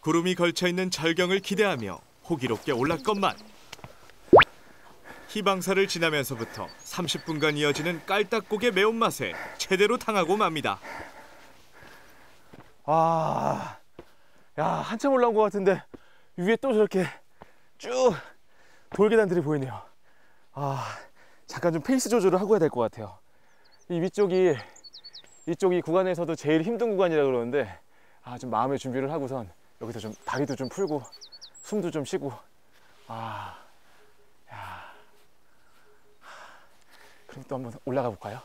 구름이 걸쳐있는 절경을 기대하며 호기롭게 올랐건만 희방사를 지나면서부터 30분간 이어지는 깔딱고개 매운맛에 제대로 당하고 맙니다. 아, 야, 한참 올라온 것 같은데 위에 또 저렇게 쭉 돌계단들이 보이네요. 아, 잠깐 좀 페이스 조절을 하고 해야 될 것 같아요. 이 위쪽이 이쪽 이 구간에서도 제일 힘든 구간이라 그러는데 좀 마음의 준비를 하고선 여기서 좀 다리도 좀 풀고 숨도 좀 쉬고 그럼 또 한번 올라가 볼까요?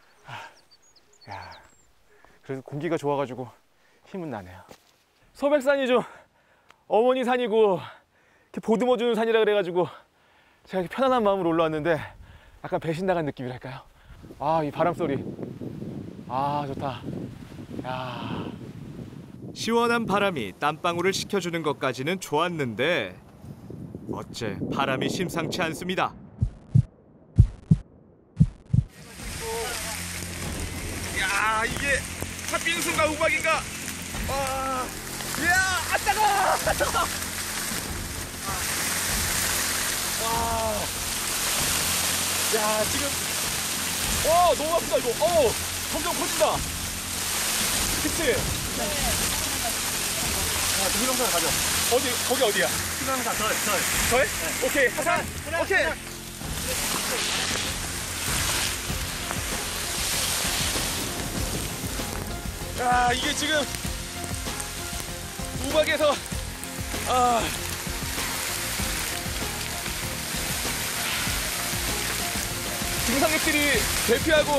그래도 공기가 좋아가지고 힘은 나네요. 소백산이 좀 어머니 산이고 이렇게 보듬어주는 산이라 그래가지고 제가 이렇게 편안한 마음으로 올라왔는데 약간 배신 나간 느낌이랄까요? 이 바람 소리. 좋다. 야. 시원한 바람이 땀방울을 식혀주는 것까지는 좋았는데 어째 바람이 심상치 않습니다. 야, 이게 팥빙수인가 우박인가? 이야, 따가워! 야, 지금 너무 아프다 이거. 점점 커진다. 그치? 네. 동영상 가져. 거기 어디야? 희망사 절. 절? 네. 오케이, 하산. 오케이. 야, 이게 지금 우박에서 등산객들이 대피하고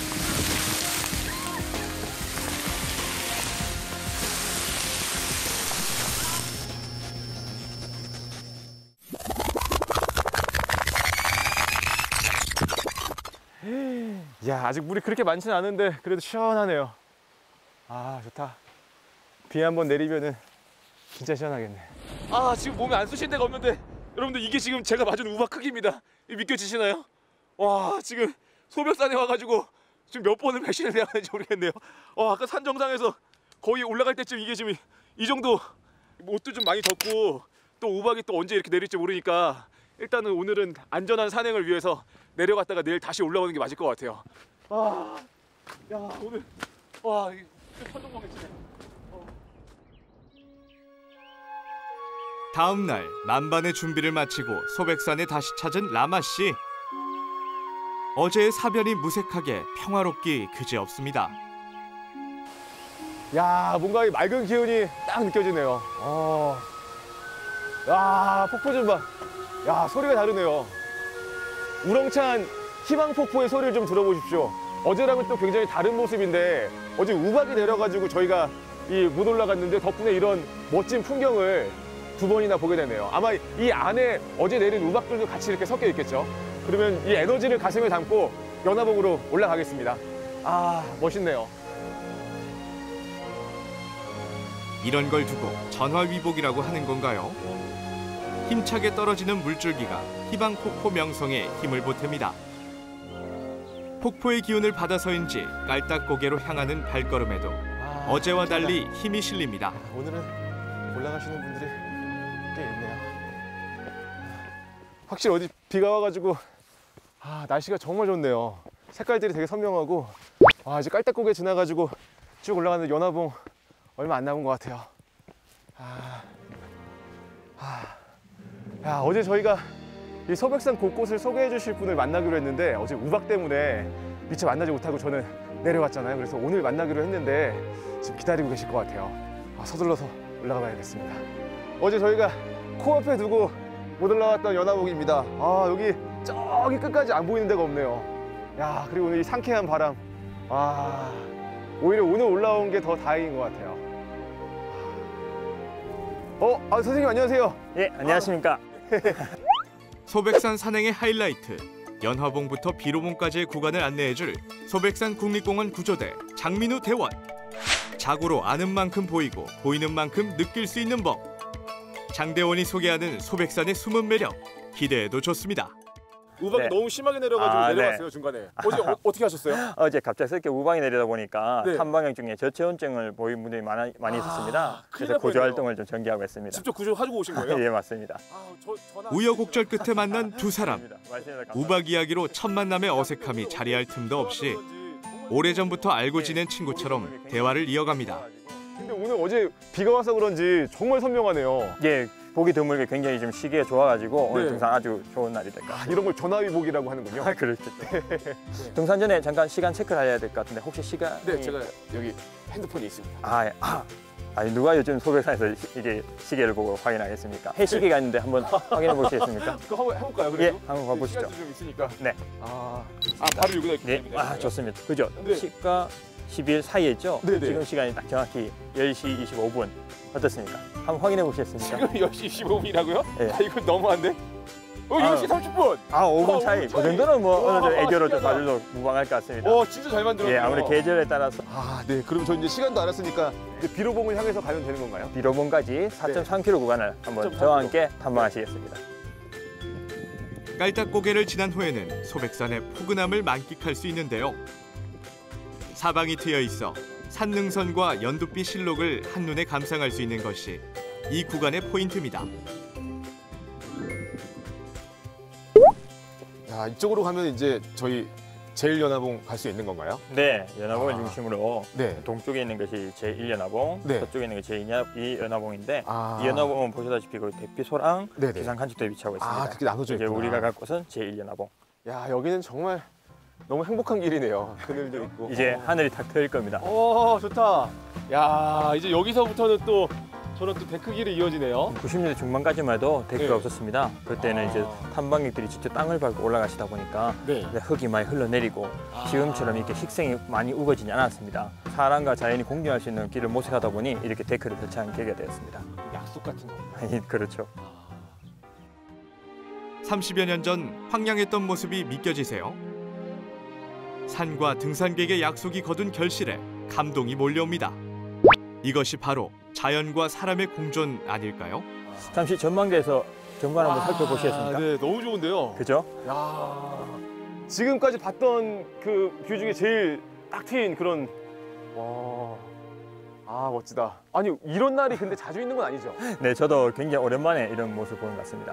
야, 아직 물이 그렇게 많지는 않은데 그래도 시원하네요. 좋다. 비 한번 내리면은 진짜 시원하겠네. 지금 몸에 안 쑤신 데가 없는데 여러분들 이게 지금 제가 맞은 우박 크기입니다. 믿겨지시나요? 와, 지금 소백산에 와가지고 지금 몇 번을 배신을 해야 하는지 모르겠네요. 아까 산 정상에서 거의 올라갈 때쯤 이게 지금 이 정도 옷도 좀 많이 젖고 또 우박이 또 언제 이렇게 내릴지 모르니까 일단은 오늘은 안전한 산행을 위해서 내려갔다가 내일 다시 올라오는 게 맞을 것 같아요. 야, 오늘 이게 천둥번개치네. 다음 날 만반의 준비를 마치고 소백산에 다시 찾은 라마 씨. 어제의 사변이 무색하게 평화롭기 그지없습니다. 야, 뭔가 이 맑은 기운이 딱 느껴지네요. 야, 폭포 좀 봐. 야, 소리가 다르네요. 우렁찬 희망폭포의 소리를 좀 들어보십시오. 어제랑은 또 굉장히 다른 모습인데 어제 우박이 내려가지고 저희가 못 올라갔는데 덕분에 이런 멋진 풍경을 두 번이나 보게 되네요. 아마 이 안에 어제 내린 우박들도 같이 이렇게 섞여 있겠죠. 그러면 이 에너지를 가슴에 담고 연화봉으로 올라가겠습니다. 멋있네요. 이런 걸 두고 전화위복이라고 하는 건가요? 힘차게 떨어지는 물줄기가 희방폭포 명성에 힘을 보탭니다. 폭포의 기운을 받아서인지 깔딱고개로 향하는 발걸음에도 어제와 달리 힘이 실립니다. 오늘은 올라가시는 분들이 꽤 있네요. 확실히 어디 비가 와가지고 날씨가 정말 좋네요. 색깔들이 되게 선명하고 이제 깔딱고개 지나가지고 쭉 올라가는 연화봉 얼마 안 남은 것 같아요. 어제 저희가 이 소백산 곳곳을 소개해 주실 분을 만나기로 했는데 어제 우박 때문에 미처 만나지 못하고 저는 내려갔잖아요. 그래서 오늘 만나기로 했는데 지금 기다리고 계실 것 같아요. 서둘러서 올라가 봐야겠습니다. 어제 저희가 코앞에 두고 못 올라왔던 연화봉입니다. 여기 저기 끝까지 안 보이는 데가 없네요. 야, 그리고 오늘 이 상쾌한 바람. 오히려 오늘 올라온 게 더 다행인 것 같아요. 선생님 안녕하세요. 예, 안녕하십니까. 소백산 산행의 하이라이트, 연화봉부터 비로봉까지의 구간을 안내해줄 소백산 국립공원 구조대 장민우 대원. 자고로 아는 만큼 보이고 보이는 만큼 느낄 수 있는 법. 장 대원이 소개하는 소백산의 숨은 매력, 기대해도 좋습니다. 우박이 네. 너무 심하게 내려가지고 아, 내려갔어요 네. 중간에. 어제 어떻게 하셨어요? 어제 갑작스럽게 우박이 내리다 보니까 네. 탐방객 중에 저체온증을 보인 분들이 많이 있었습니다. 큰일 그래서 날 구조 뻔했네요. 활동을 좀 전개하고 있습니다. 직접 구조 가지고 오신 거예요? 예, 맞습니다. 우여곡절 끝에 만난 두 사람. 맞습니다. 우박 이야기로 첫 만남의 어색함이 자리할 틈도 없이 오래전부터 알고 지낸 친구처럼 대화를 이어갑니다. 근데 오늘 어제 비가 와서 그런지 정말 선명하네요. 예, 보기 드물게 굉장히 좀 시기가 좋아가지고 오늘 네. 등산 아주 좋은 날이 될 것 같습니다. 이런 걸 전화위복이라고 하는군요. 아, 그렇겠죠. 등산 전에 잠깐 시간 체크를 해야 될 것 같은데 혹시 시간이... 네, 제가 여기 핸드폰이 있습니다. 아니 누가 요즘 소백산에서 이게 시계를 보고 확인하겠습니까? 해시계가 있는데 한번 확인해 보시겠습니까? 그거 한번 해볼까요? 예, 그래도? 한번 가보시죠. 시간이 좀 있으니까. 네. 바로 여기다 있기 네, 때문에. 좋습니다. 그죠? 네. 10과 11 사이에 있죠? 네네. 지금 시간이 딱 정확히 10시 25분. 어떻습니까? 한번 확인해 보시겠습니까? 지금 10시 25분이라고요? 네. 이거 너무한데? 10시 30분! 5분 차이. 5분 그 정도는 뭐 와, 어느 정도 애교로 좀 신기하다. 봐줘도 무방할 것 같습니다. 진짜 잘 만들었네요. 예, 아무래도 계절에 따라서 네. 그럼 저 이제 시간도 알았으니까 이제 비로봉을 향해서 가면 되는 건가요? 비로봉까지 4.3km 구간을 한번 4.3km. 저와 함께 탐방하시겠습니다. 깔딱고개를 지난 후에는 소백산의 포근함을 만끽할 수 있는데요. 사방이 트여 있어 산능선과 연두빛 실록을 한눈에 감상할 수 있는 것이 이 구간의 포인트입니다. 이쪽으로 가면 이제 저희 제일연화봉 갈 수 있는 건가요? 네, 연화봉을 중심으로 네. 동쪽에 있는 것이 제1연화봉, 네. 서쪽에 있는 것이 제2연화봉인데 아. 이 연화봉은 보시다시피 그 대피소랑 네네. 기상 간척도에 위치하고 있습니다. 그게 나눠져 이제 있구나. 우리가 갈 곳은 제1연화봉. 여기는 정말 너무 행복한 길이네요. 그늘도 있고. 이제 하늘이 탁 트일 겁니다. 좋다. 이제 여기서부터는 또 저런 또 데크 길이 이어지네요. 90년대 중반까지만 해도 데크가 네. 없었습니다. 그때는 이제 탐방객들이 직접 땅을 밟고 올라가시다 보니까 네. 이제 흙이 많이 흘러내리고 지금처럼 이렇게 식생이 많이 우거지지 않았습니다. 사람과 자연이 공존할 수 있는 길을 모색하다 보니 이렇게 데크를 설치한 계기가 되었습니다. 약속 같은 거. 그렇죠. 30여 년 전 황량했던 모습이 믿겨지세요? 산과 등산객의 약속이 거둔 결실에 감동이 몰려옵니다. 이것이 바로 자연과 사람의 공존 아닐까요? 잠시 전망대에서 경관 한번 살펴보시겠습니까? 네, 너무 좋은데요. 그죠? 지금까지 봤던 그 뷰 중에 제일 딱 트인 그런. 멋지다. 아니 이런 날이 근데 자주 있는 건 아니죠? 네, 저도 굉장히 오랜만에 이런 모습 보는 것 같습니다.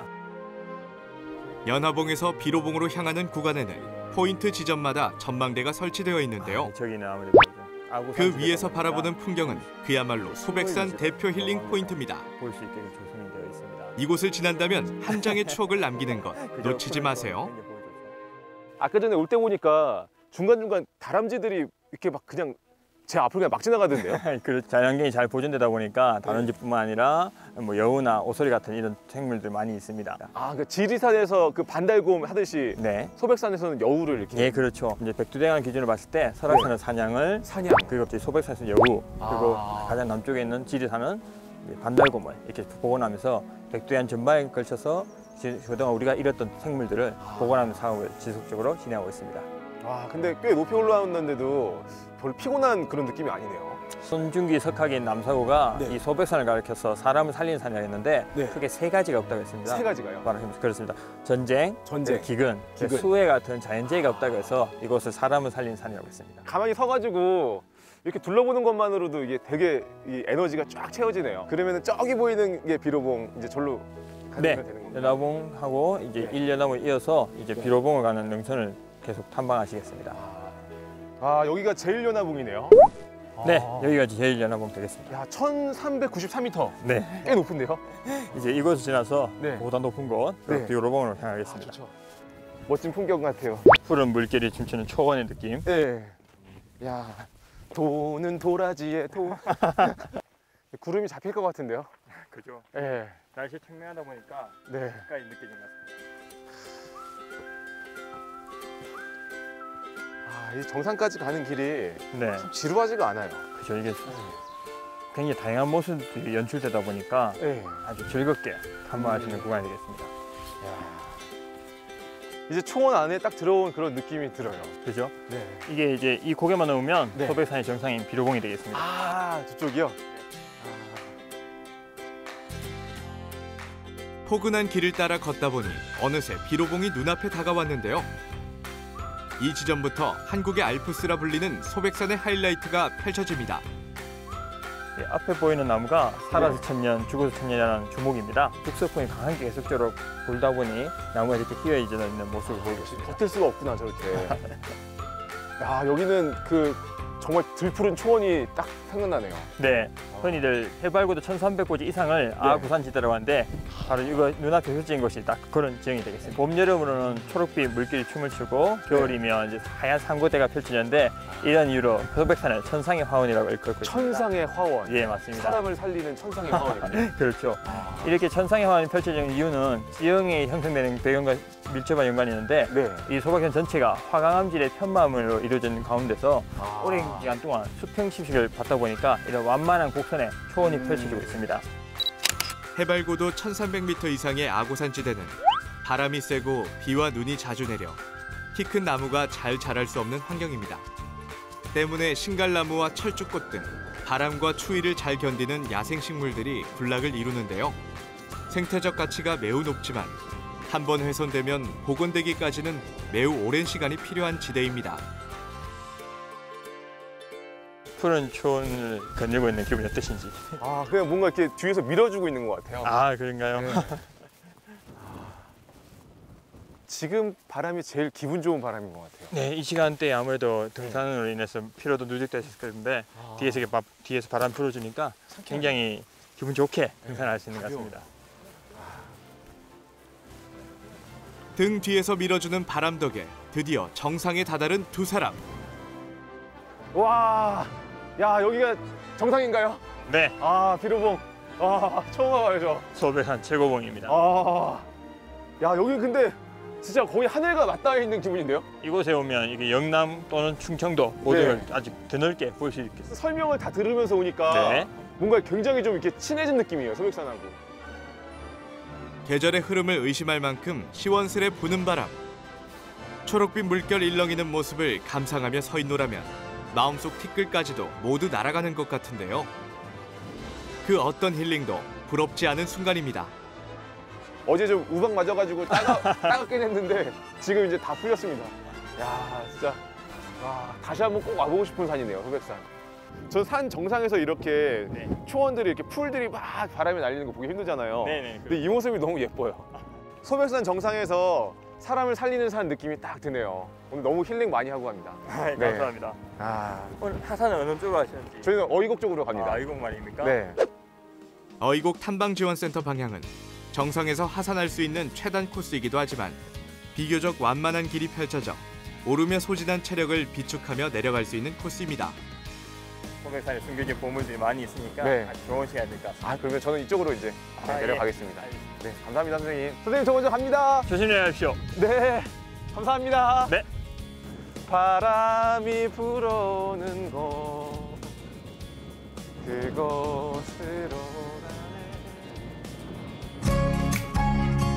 연화봉에서 비로봉으로 향하는 구간에는 포인트 지점마다 전망대가 설치되어 있는데요. 저기는 아무래도 그 위에서 바라보는 풍경은 그야말로 소백산 대표 힐링 포인트입니다. 볼 수 있게 조성이 되어 있습니다. 이곳을 지난다면 한 장의 추억을 남기는 것 놓치지 마세요. 아까 전에 올 때 보니까 중간중간 다람쥐들이 이렇게 막 그냥 제 앞으로 그냥 막 지나가던데요? 그 자연환경이 잘 보존되다 보니까 다람쥐뿐만 아니라 뭐 여우나 오소리 같은 이런 생물들 많이 있습니다. 그 지리산에서 그 반달곰 하듯이 네. 소백산에서는 여우를 이렇게. 예, 그렇죠. 이제 백두대간 기준으로 봤을 때 설악산은 사냥을, 사냥. 그리고 이제 소백산에서 여우, 그리고 가장 남쪽에 있는 지리산은 이제 반달곰을 이렇게 복원하면서 백두대간 전반에 걸쳐서 그동안 우리가 잃었던 생물들을 복원하는 사업을 지속적으로 진행하고 있습니다. 근데 꽤 높이 올라왔는데도 별로 피곤한 그런 느낌이 아니네요. 손준기 석학인 남사고가 네. 이 소백산을 가리켜서 사람을 살리는 산이라고 했는데 네. 크게 세 가지가 없다고 했습니다. 세 가지가요? 바로 그렇습니다. 전쟁, 기근. 수해 같은 자연재해가 없다고 해서 이곳을 사람을 살리는 산이라고 했습니다. 가만히 서가지고 이렇게 둘러보는 것만으로도 이게 되게 이 에너지가 쫙 채워지네요. 그러면 저기 보이는 게 비로봉 이제 절로 가면 네, 되는 건가요? 연화봉하고 이제 1연화봉을 이어서 이제 비로봉을 가는 능선을 계속 탐방하시겠습니다. 여기가 제일연화봉이네요. 네, 여기가 제일 연화봉 되겠습니다. 1393m. 네, 꽤 높은데요? 이제 이곳을 지나서 네. 보다 높은 곳 네. 비로봉으로 향하겠습니다. 좋죠. 멋진 풍경 같아요. 푸른 물결이 춤추는 초원의 느낌. 네. 도는 도라지에 도. 구름이 잡힐 것 같은데요? 그죠. 네. 날씨 청명하다 보니까 네. 가까이 느껴진 것 같습니다. 이 정상까지 가는 길이 네, 참 지루하지가 않아요. 그죠. 이게 굉장히 다양한 모습들이 연출되다 보니까 네. 아주 즐겁게 탐방하시는 구간이 되겠습니다. 이제 초원 안에 딱 들어온 그런 느낌이 들어요. 그죠? 네. 이게 이제 이 고개만 넘으면 네. 소백산의 정상인 비로봉이 되겠습니다. 저쪽이요? 포근한 길을 따라 걷다 보니 어느새 비로봉이 눈앞에 다가왔는데요. 이 지점부터 한국의 알프스라 불리는 소백산의 하이라이트가 펼쳐집니다. 예, 앞에 보이는 나무가 살아서 천년, 죽어서 천년이라는 주목입니다. 북서풍이 강하게 계속적으로 불다 보니 나무가 이렇게 휘어져 있는 모습을 보이고 있습니다. 버틸 수가 없구나 저렇게. 야, 여기는 그 정말 들푸른 초원이 딱 생각나네요. 네, 흔히들 해발고도 1300고지 이상을 아구산지대라고 하는데 바로 이거 눈앞에 펼쳐진 곳이 딱 그런 지형이 되겠습니다. 봄, 여름으로는 초록빛 물길이 춤을 추고 겨울이면 이제 하얀 산고대가 펼쳐지는데 이런 이유로 소백산을 천상의 화원이라고 일컬고 있습니다. 천상의 화원. 예, 맞습니다. 사람을 살리는 천상의 화원이군요. 그렇죠. 이렇게 천상의 화원이 펼쳐지는 이유는 지형이 형성되는 배경과 밀접한 연관이 있는데 네. 이 소백산 전체가 화강암질의 편마음으로 이루어진 가운데서 아. 오랜 기간 동안 수평 침식을 받다 보니까 이런 완만한 곡선의 초원이 펼쳐지고 있습니다. 해발고도 1300m 이상의 아고산지대는 바람이 세고 비와 눈이 자주 내려 키 큰 나무가 잘 자랄 수 없는 환경입니다. 때문에 신갈나무와 철쭉꽃 등 바람과 추위를 잘 견디는 야생식물들이 군락을 이루는데요. 생태적 가치가 매우 높지만 한 번 훼손되면 복원되기까지는 매우 오랜 시간이 필요한 지대입니다. 푸른 초원을 거닐고 있는 기분이 어떠신지? 아, 그냥 뭔가 이렇게 뒤에서 밀어주고 있는 것 같아요. 아, 그런가요? 네. 지금 바람이 제일 기분 좋은 바람인 것 같아요. 네, 이 시간대에 아무래도 등산으로 인해서 피로도 누적되실 건데 뒤에서 바람 불어주니까 굉장히 기분 좋게 등산할 수 있는 것 같습니다. 등 뒤에서 밀어주는 바람 덕에 드디어 정상에 다다른 두 사람. 와, 야, 여기가 정상인가요? 네, 아, 비로봉. 아, 처음 와봐요. 소백산 최고봉입니다. 아, 야, 여기 근데 진짜 거의 하늘과 맞닿아 있는 기분인데요? 이곳에 오면 이게 영남 또는 충청도 모두를 아주 드넓게 볼 수 있겠습니다. 설명을 다 들으면서 오니까 네. 뭔가 굉장히 좀 이렇게 친해진 느낌이에요, 소백산하고. 계절의 흐름을 의심할 만큼 시원스레 부는 바람. 초록빛 물결 일렁이는 모습을 감상하며 서 있노라면 마음속 티끌까지도 모두 날아가는 것 같은데요. 그 어떤 힐링도 부럽지 않은 순간입니다. 어제 좀 우박 맞아가지고 따갑긴 했는데 지금 이제 다 풀렸습니다. 야, 진짜 와, 다시 한번 꼭 와보고 싶은 산이네요, 소백산. 저 산 정상에서 이렇게 초원들이 이렇게 풀들이 막 바람에 날리는 거 보기 힘들잖아요. 네네, 근데 이 모습이 너무 예뻐요. 소백산 정상에서 사람을 살리는 산 느낌이 딱 드네요. 오늘 너무 힐링 많이 하고 갑니다. 네, 감사합니다. 아, 오늘 하산은 어느 쪽으로 하시는지? 저희는 어이곡 쪽으로 갑니다. 아, 이곳 말입니까? 네. 어이곡 탐방지원센터 방향은 정상에서 하산할 수 있는 최단 코스이기도 하지만 비교적 완만한 길이 펼쳐져 오르며 소진한 체력을 비축하며 내려갈 수 있는 코스입니다. 소백산에 숨겨진 보물들이 많이 있으니까 네. 아주 좋은 시간이 될 것 같습니다. 아, 그러면 저는 이쪽으로 이제 내려가겠습니다. 예. 네, 감사합니다, 선생님. 선생님, 저 먼저 갑니다. 조심히 내려가십시오. 네, 감사합니다. 네. 바람이 불어오는 곳 그곳으로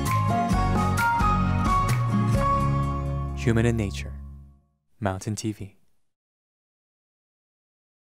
Human in Nature, Mountain TV.